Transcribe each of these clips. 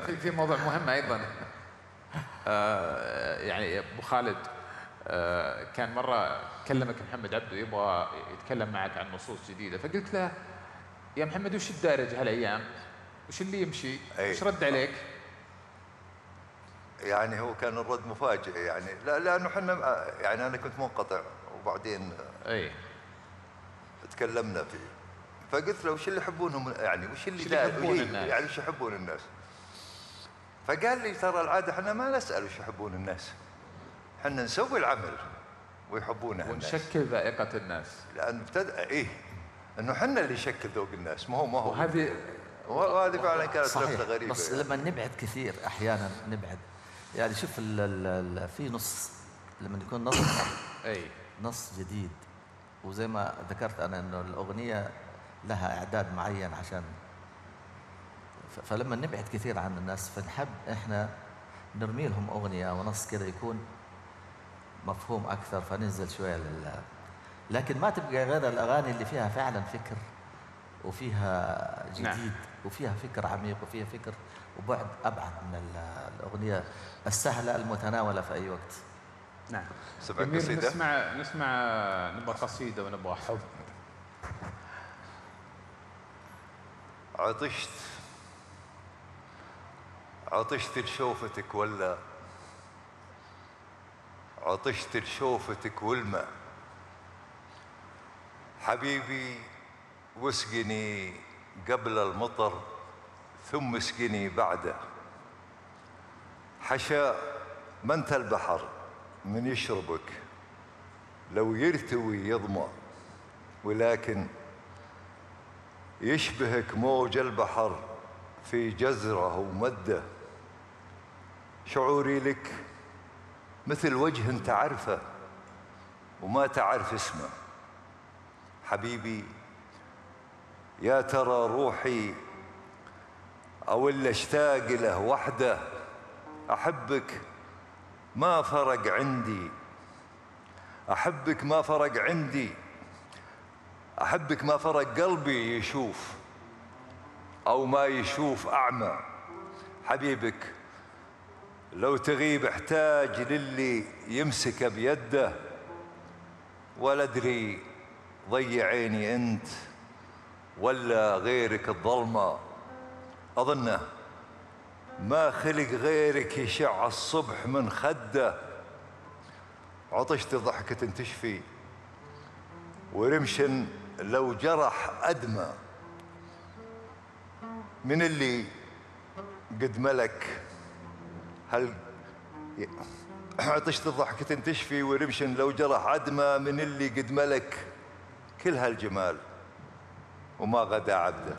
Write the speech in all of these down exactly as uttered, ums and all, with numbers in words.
في في موضوع مهم ايضا. آه يعني ابو خالد، آه كان مره كلمك محمد عبده يبغى يتكلم معك عن نصوص جديده، فقلت له يا محمد وش الدارج هالايام؟ وش اللي يمشي؟ وش رد عليك؟ يعني هو كان الرد مفاجئ يعني، لا لانه احنا يعني انا كنت منقطع وبعدين اي تكلمنا فيه، فقلت له وش اللي يحبونهم يعني، وش اللي, اللي يحبون الناس؟ يعني وش يحبون الناس؟ فقال لي ترى العاده احنا ما نسال وش يحبون الناس، احنا نسوي العمل ويحبونه الناس ونشكل ذائقه الناس، لان ابتدأ ايه انه احنا اللي نشكل ذوق الناس، ما هو ما هو وهذه وهذه فعلا كانت لفته غريبه. بس يعني. لما نبعد كثير احيانا نبعد، يعني شوف ال ال في نص لما يكون نص اي نص جديد، وزي ما ذكرت انا انه الاغنيه لها اعداد معين عشان، فلما نبعد كثير عن الناس فنحب احنا نرمي لهم اغنيه ونص كذا يكون مفهوم اكثر، فننزل شويه لل لكن ما تبقى غير الاغاني اللي فيها فعلا فكر وفيها جديد. نعم. وفيها فكر عميق وفيها فكر وبعد ابعد من الاغنيه السهله المتناوله في اي وقت. نعم. جميل. نسمع نسمع نبغى قصيده ونبغى حب. عطشت عطشت لشوفتك ولا عطشت لشوفتك والماء، حبيبي واسقني قبل المطر ثم اسقني بعده، حشا ما انت البحر من يشربك لو يرتوي يظمأ، ولكن يشبهك موج البحر في جزره ومده، شعوري لك مثل وجه انت عارفه وما تعرف اسمه، حبيبي يا ترى روحي او اللي اشتاق له وحده، احبك ما فرق عندي احبك ما فرق عندي احبك ما فرق قلبي يشوف او ما يشوف اعمى، حبيبك لو تغيب احتاج للي يمسك بيده، ولا ادري ضيع عيني انت ولا غيرك الظلمه، اظنه ما خلق غيرك يشع الصبح من خده، عطشت ضحكة تشفي ورمش لو جرح أدمى، من اللي قد ملك هل عطشت ضحكة تشفي ورمش لو جرح أدمى، من اللي قد ملك كل هالجمال وما غدا عبده.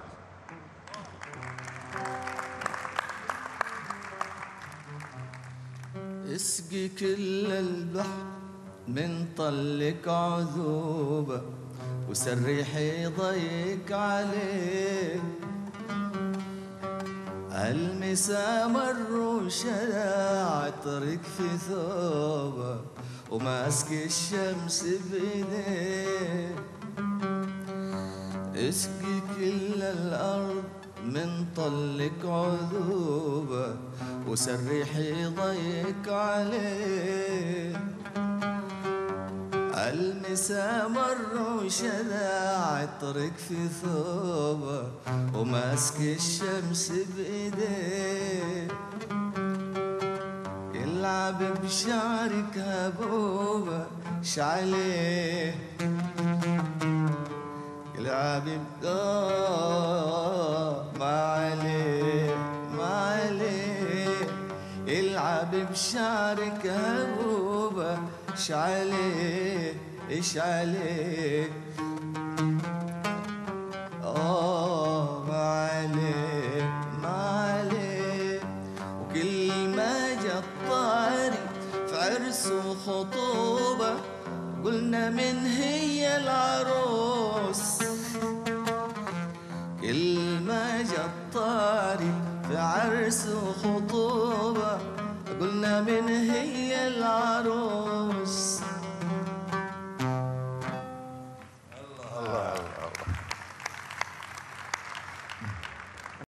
اسقي كل البحر من طلك عذوبة وسرحي ضيق عليه، المسا مر وشلع عطرك في ثوبه وماسك الشمس بيديه، اسقي كل الأرض من طلك عذوبة وسرحي ضيق عليه، المسا مر وشلع عطرك في ثوبه وماسك الشمس بايديه، يلعب بشعرك هبوبه شعليه، يلعب آه ما عليه ما عليه، يلعب بشعرك هبوبه شعليه اشعليه، آه ما عليه ما عليه، وكل ما جا الطاري في عرس وخطوبة قلنا من هي العروس، كل ما جا الطاري في عرس وخطوبة قلنا من هي العروس،